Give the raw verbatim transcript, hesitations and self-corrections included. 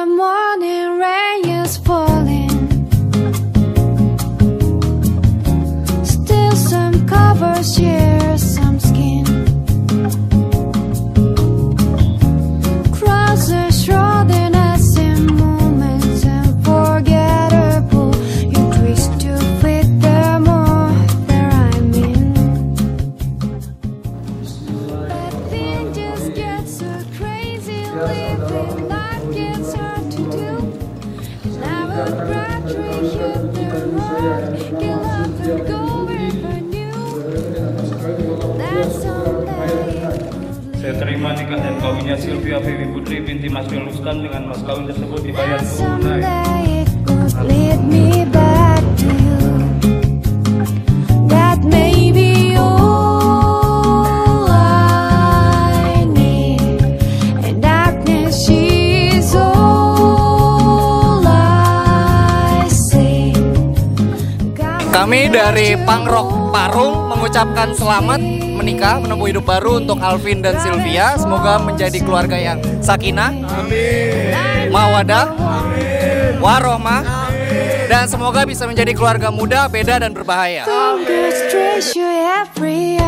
the morning rain is falling, still some covers share some skin. Cross the shore, then I see moments unforgettable. You twist to fit the more that I'm in, but things just get so crazy. Living life gets hard to do. I would rather hit the road, get up and go wherever new. That's someday. Saya terima nikah dan kawinnya Sylvia Vivi Putri binti Mas Rustam dengan mas kawin tersebut dibayar That tunai. someday it could lead me back to you. That may be all I need, and darkness is all I see. Kami dari Pangrok Parung mengucapkan selamat menikah, menempuh hidup baru untuk Alvin dan Sylvia. Semoga menjadi keluarga yang sakinah, mawadah, warohmah, dan semoga bisa menjadi keluarga muda, beda dan berbahaya. Fingers trace you every